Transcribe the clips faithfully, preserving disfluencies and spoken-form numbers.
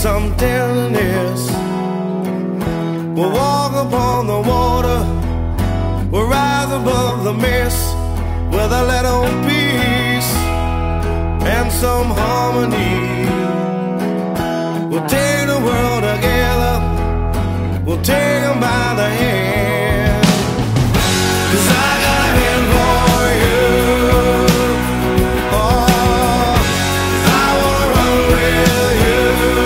some tenderness. We'll walk upon the water, we'll rise above the mist with a little peace and some harmony. We'll take the world together, we'll take them by the hand. 'Cause I got a hand for you. Oh, I wanna run with you.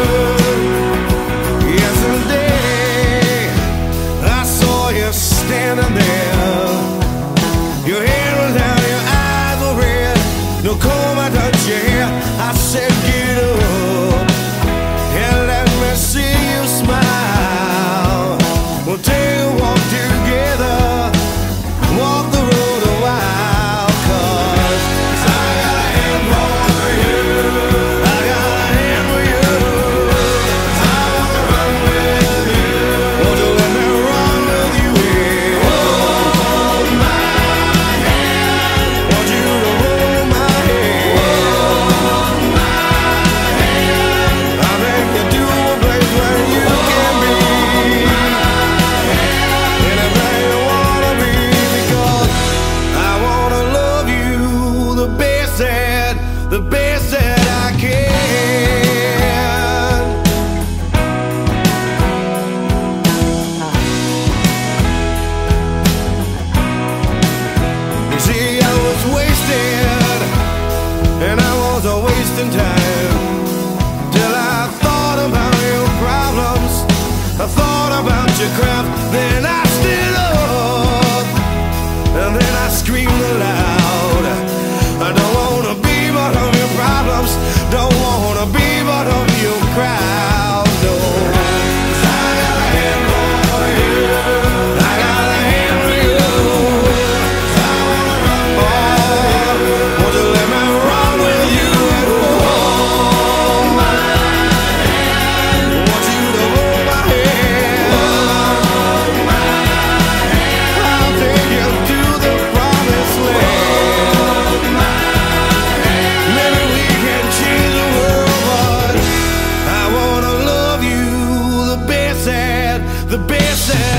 Yesterday I saw you standing there. Your head was down, your eyes were red. No comb, I touched your hair. I said get up and let me see you smile. We'll take a walk together, walk the road a while. 'Cause I got a hand for you, I got a hand for you. I wanna run with you. Won't you let me run with you? Yeah. Hold my hand. Want you to hold my hand. Hold my hand. I'll make you do a place where you can be anything you wanna be, because I wanna love you the best that, the best that I can. You see, I was wasted, and I was a wasting time, till I thought about your problems, I thought about your craft, then I stood up, and then I screamed aloud. I don't wanna be part of your problems, don't wanna be part of your crowd, no. 'Cause I got a hand for you, I got a hand for you. I wanna run with you. Won't you let me run with you? Hold my hand. Want you to hold my hand. Hold my hand. I'll take you to the promised land. Hold my hand. Maybe we can change the world, but I wanna love you the best that, the best that